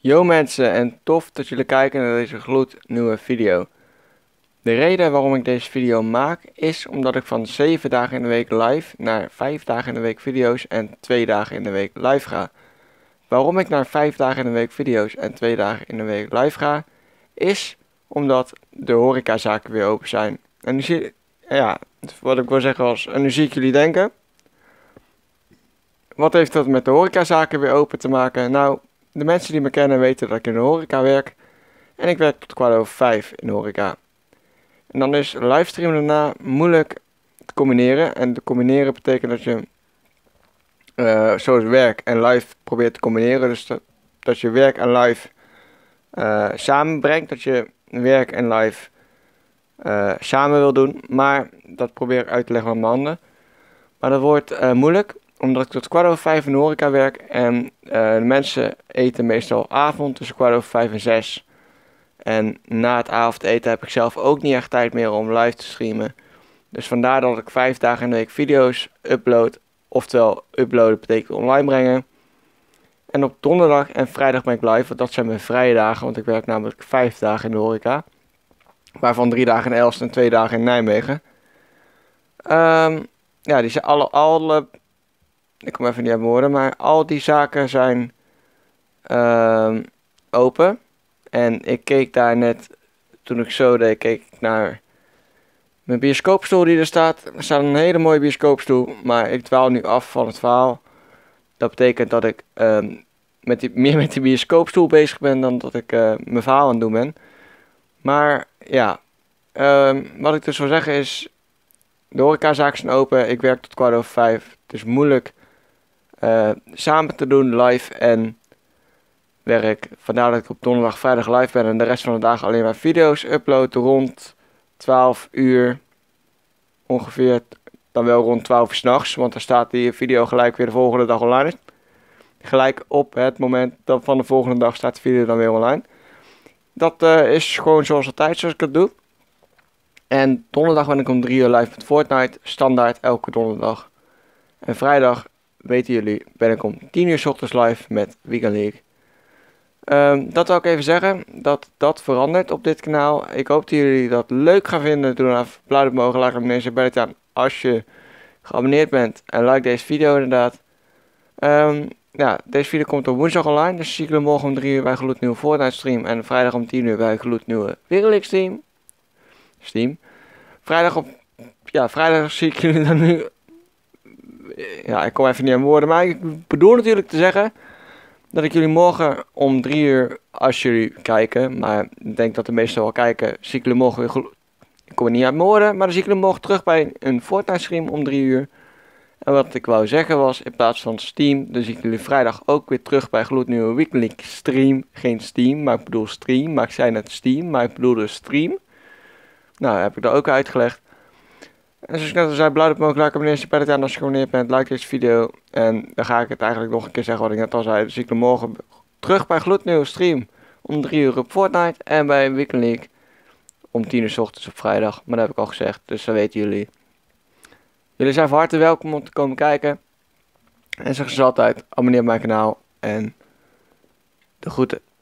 Yo mensen en tof dat jullie kijken naar deze gloednieuwe video. De reden waarom ik deze video maak is omdat ik van 7 dagen in de week live naar 5 dagen in de week video's en 2 dagen in de week live ga. Waarom ik naar 5 dagen in de week video's en 2 dagen in de week live ga, is omdat de horecazaken weer open zijn. En nu zie wat ik wil zeggen was, en nu zie ik jullie denken, wat heeft dat met de horecazaken weer open te maken? Nou, de mensen die me kennen weten dat ik in de horeca werk. En ik werk tot 5:15 in de horeca. En dan is livestreamen daarna moeilijk te combineren. En te combineren betekent dat je zoals werk en live probeert te combineren. Dus dat je werk en live samenbrengt. Dat je werk en live samen wil doen. Maar dat probeer ik uit te leggen met mijn handen. Maar dat wordt moeilijk. Omdat ik tot 5:15 in de horeca werk. En de mensen eten meestal avond tussen 5:15 en 6. En na het avondeten heb ik zelf ook niet echt tijd meer om live te streamen. Dus vandaar dat ik 5 dagen in de week video's upload. Oftewel, uploaden betekent online brengen. En op donderdag en vrijdag ben ik live, want dat zijn mijn vrije dagen. Want ik werk namelijk 5 dagen in de horeca. Waarvan 3 dagen in Elst en 2 dagen in Nijmegen. Ja, die zijn alle ik kom even niet uit mijn woorden, maar al die zaken zijn open. En ik keek daar net, toen ik zo deed, keek ik naar mijn bioscoopstoel die er staat. Er staat een hele mooie bioscoopstoel, maar ik dwaal nu af van het verhaal. Dat betekent dat ik meer met die bioscoopstoel bezig ben dan dat ik mijn verhaal aan het doen ben. Maar ja, wat ik dus wil zeggen is, de horecazaken zijn open, ik werk tot 5:15. Het is moeilijk samen te doen, live en werk. Vandaar dat ik op donderdag, vrijdag live ben en de rest van de dagen alleen maar video's upload rond 12 uur. Ongeveer, dan wel rond 12 uur 's nachts, want dan staat die video gelijk weer de volgende dag online. Gelijk op het moment van de volgende dag staat de video dan weer online. Dat is gewoon zoals altijd, zoals ik het doe. En donderdag ben ik om 3 uur live met Fortnite, standaard elke donderdag. En vrijdag, weten jullie, ben ik om 10 uur 's ochtends live met Weekend League. Dat wil ik even zeggen, dat verandert op dit kanaal. Ik hoop dat jullie dat leuk gaan vinden. Doe dan even blauw omhoog, like abonneren, zet belletje aan als je geabonneerd bent. En like deze video inderdaad. Ja, deze video komt op woensdag online. Dus zie ik jullie morgen om 3 uur bij gloednieuwe Fortnite stream. En vrijdag om 10 uur bij gloednieuwe Weekend League stream. Vrijdag zie ik jullie dan nu. Ja, ik kom even niet aan woorden. Maar ik bedoel natuurlijk te zeggen dat ik jullie morgen om 3 uur, als jullie kijken, maar ik denk dat de meesten wel kijken, zie ik jullie morgen weer goed. Ik kom er niet uit mijn woorden, maar dan zie ik jullie morgen terug bij een Fortnite stream om 3 uur. En wat ik wou zeggen was, in plaats van Steam, dan zie ik jullie vrijdag ook weer terug bij gloednieuwe Weekend League stream. Geen Steam, maar ik bedoel stream. Maar ik zei net Steam, maar ik bedoelde stream. Nou, heb ik dat ook uitgelegd. En zoals ik net al zei, blauw op mogelijk, abonneer je bij aan als je geabonneerd bent, like deze video. En dan ga ik het eigenlijk nog een keer zeggen wat ik net al zei. Dus zie ik er morgen terug bij gloednieuwe stream om 3 uur op Fortnite en bij Weekend League om 10 uur 's ochtends op vrijdag. Maar dat heb ik al gezegd, dus dat weten jullie. Jullie zijn van harte welkom om te komen kijken. En zoals altijd, abonneer op mijn kanaal en de groeten.